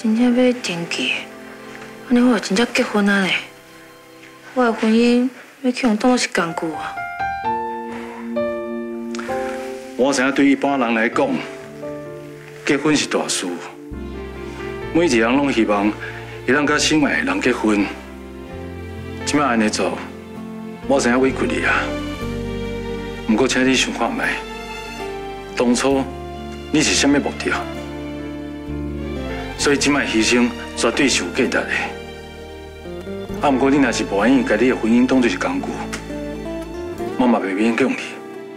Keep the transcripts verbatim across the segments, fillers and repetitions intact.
真正要登记，安尼我真正结婚啊呢？我的婚姻要去用当作是工具啊！ 我知影对一般人来讲，结婚是大事，每一个人拢希望会当甲心爱的人结婚。即摆安尼做，我知影委屈你啊。不过，请你想看卖，当初你是啥物目的？所以即摆牺牲绝对是有价值的。啊，不过你若是不愿意把你的婚姻当作是工具，我嘛袂勉强你。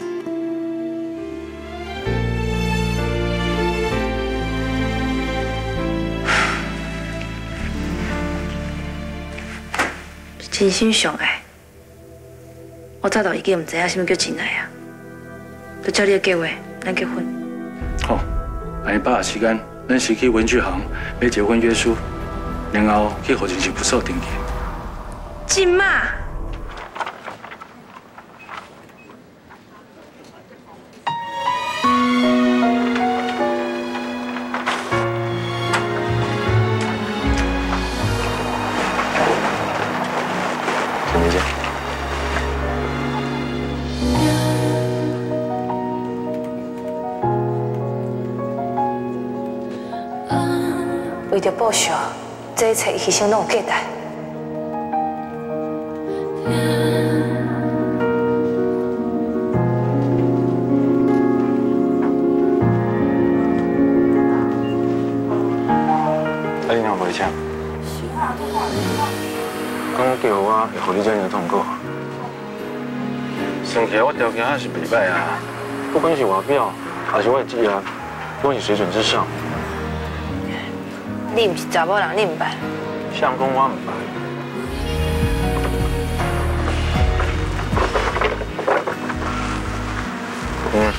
真心相爱，我早就已经唔知影什么叫真爱啊！就照你的计划，咱结婚。 好，安尼把握时间，咱先去文具行买结婚约书，然后去户政事务所登记。 今嘛？ 陈梅姐。 为着报仇，这一切牺牲拢有价值。 啊，你哪袂请？讲叫我会互你这样痛苦，算起来我条件还是袂歹啊。不管是外表，还是我的职业，拢是水准之上。 你唔是查某人，你唔捌。 相公我唔捌。嗯。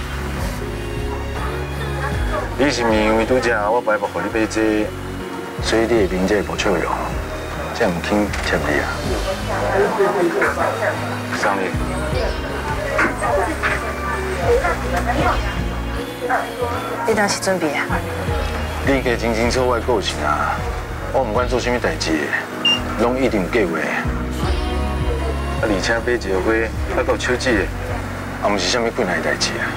你是毋是因为拄只我白目互你买这，所以你的面这无笑容，这样唔肯贴你啊？送你。 你当时准备啊？ 你应该真清楚我的个性啊！我不管做什么代志，拢一定有计划。啊，而且买一个花，啊，到手指，也毋是啥物困难的代志啊。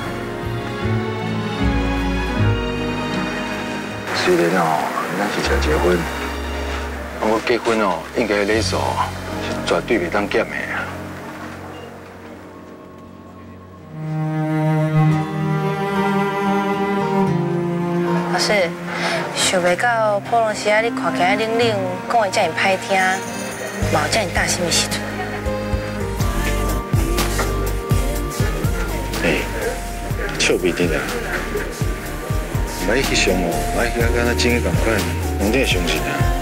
虽然哦，咱是才结婚，不过结婚哦，应该礼数是绝对袂当减的啊。 老师，想袂到普隆时啊，你看起来冷冷，讲话遮尔歹听，嘛有遮尔大什么时阵？ 哎，笑袂得啊！唔爱去想哦，唔爱去啊，敢若真个共款，肯定相信啊。